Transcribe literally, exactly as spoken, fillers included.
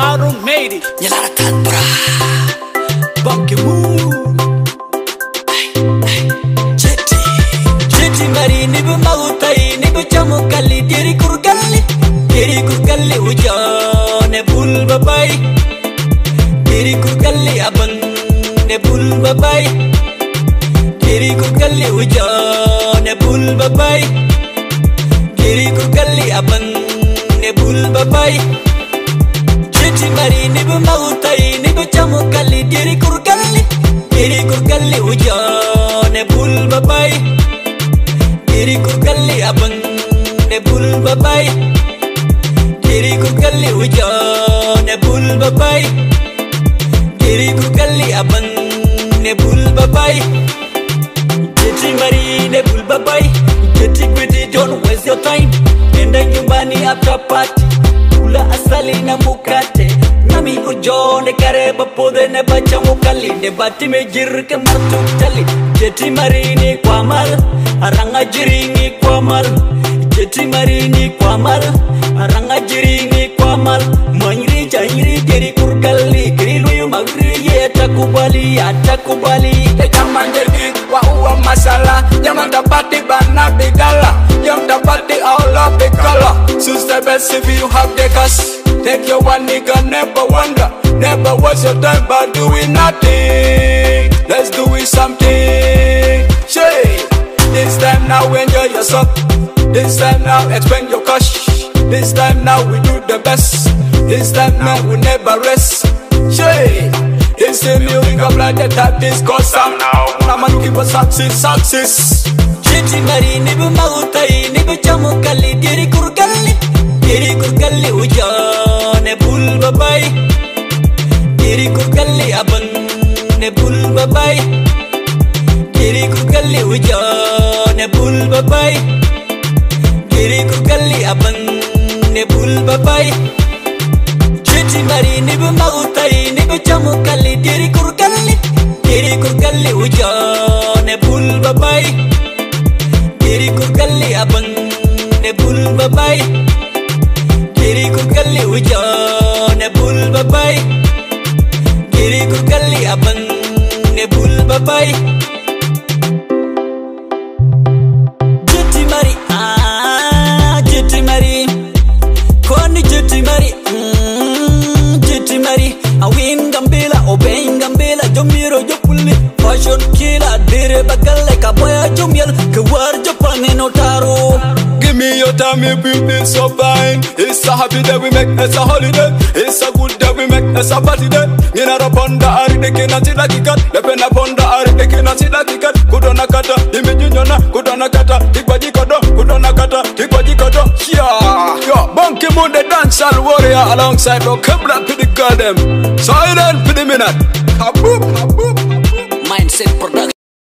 Iron Maiden Nyalara Tantra Bunky Moon Jeti Jeti mari nibu mautai nibu jamu kali diri kurgali diri kurgali ujane bul babai diri kurgali abang ne bul babai diri kurgali ujane bul babai diri kurgali abang ne bul babai Jeti mari nibu mautai nibu jamu kali diri kurgali diri kurgali ujane bul babai diri kurgali abang ne bul babai diri kurgali ujane bul babai diri kurgali abang ne bul babai Jeti mari ne bul babai Jeti kwiti don't waste your time nenda nyumbani after party kula asali na mukate nami ujone kare bapode ne bacha mukali ne bati me jir ke martu tali Jeti marini kwa mal aranga jiringi kwa mal Jeti marini kwa mal aranga jiringi kwa mal manyri jayri deri kurgali grilu yu magri ye takubali atakubali Jaman jadi wa uwa masala Jaman dapati bana bigala Jam dapati aula bigala Sus the best if you have the cash Take your one nigga never wonder Never waste your time by doing nothing Let's do it something Say This time now enjoy yourself This time now expend your cash This time now we do the best This time now we never rest Say It's the music of like the type this cause sound now I'm looking for success, success Jeti mari nibu mautai nibu jamu kali diri kurgali diri kurgali ujane bul babai diri kurgali abang ne bul babai diri kurgali ujane bul babai diri kurgali abang ne bul babai Jeti mari nibu mautai nibu jamu kali diri kurgali diri kurgali ujane bul babai diri kurgali abang ne bul babai diri kurgali ujane bul babai diri kurgali abang ne bul babai Jeti mari ah Jeti mari Kwani Jeti mari mm, Jeti mari awin gambela obein gambela jomiro jopuli fashion killer dire bagale kaboya jomiel kwar jopane notaro Give me your time if you feel so fine It's a happy day we make, it's a holiday It's a good day we make, it's a party day Nina raponda ari deke na sila kikat Lepena ponda ari deke na sila kikat Kudona kata, imi junyona, kudona kata Tikwa jikodo, kudona kata, tikwa jikodo Yeah, yo, Bunky Moon the dancehall warrior Alongside the Kebla to the girl them Silent for the minute Kaboom, kaboom, kaboom Mindset Production